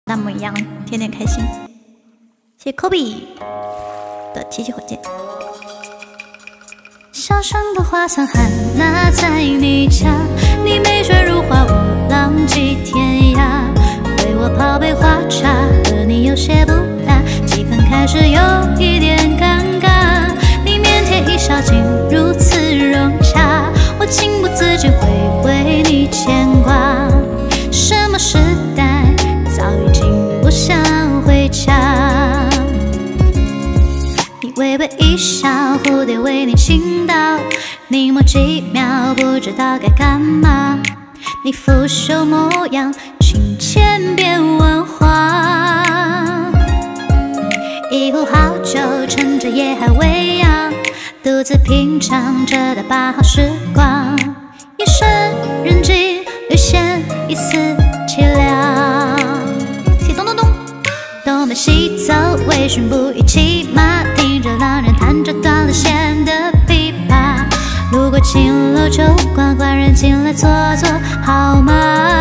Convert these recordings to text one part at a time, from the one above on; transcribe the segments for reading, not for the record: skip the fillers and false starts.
弹幕一样，天天开心。谢谢 Kobe 的奇奇火箭。小声的花香还落在你家，你美眷如花，我浪迹天涯。为我泡杯花茶，和你有些不搭，气氛开始有一点尴尬。你腼腆一笑，竟如此融洽，我情不自禁会为你牵挂。什么时代，早已经不想回家。你微微一笑，蝴蝶为你倾倒，凝眸几秒，不知道该干嘛。你腐朽模样，请千变万化。一壶好酒，趁着夜还未央，独自品尝着大把好时光。夜深人静，略显一丝凄凉。谢咚咚咚，东奔西走，微醺不一骑马，听着浪人弹着断了弦的琵琶。路过青楼酒馆，官人进来坐坐好吗？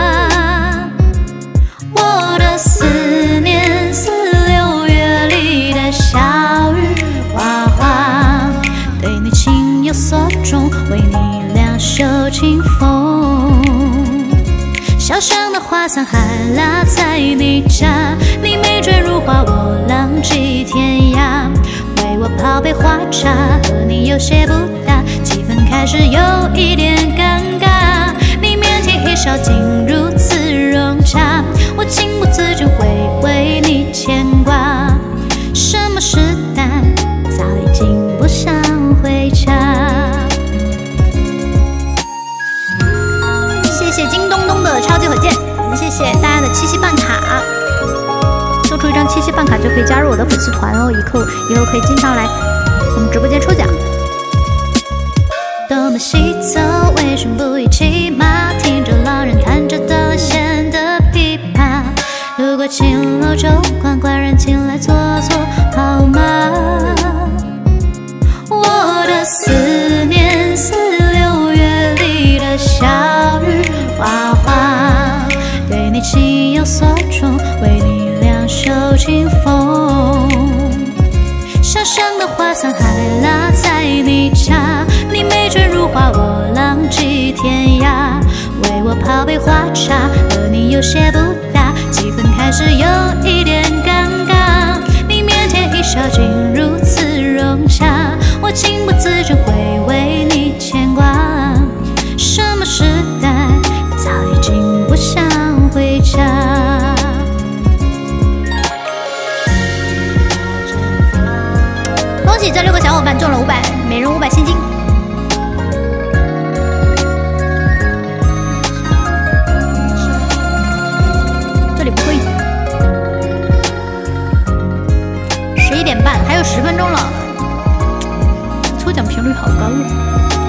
我的思念似6月里的小雨哗哗，对你情有所钟，为你两袖清风。小巷的花香还落在你家，你美眷如花，我浪迹天涯。为我泡杯花茶，和你有些不搭，气氛开始有一点尴尬。你腼腆一笑，竟如此融洽，我情不自禁会为你牵挂。什么时代，早已经不想回家。谢谢金东东的超级火箭，谢谢大家的七夕办卡。抽出一张七夕办卡就可以加入我的粉丝团哦，以后可以经常来我们直播间抽奖。东奔西走，微醺不一骑马，听着浪人弹着断了弦的琵琶。路过青楼酒馆，官人进来坐坐好吗？我的思念似6月里的小雨哗哗，对你情有所钟，为你两袖清风。小巷的花香还落在你家，你美眷如花，我浪迹天涯。为我泡杯花茶，和你有些不搭，气氛开始有一点尴尬。你腼腆一笑，竟如此融洽，我情不自禁会为你牵挂。什么时代，早已经不想回家。恭喜这6个小伙伴中了500，每人500现金。这里不会。11点半，还有10分钟了，抽奖频率好高哦。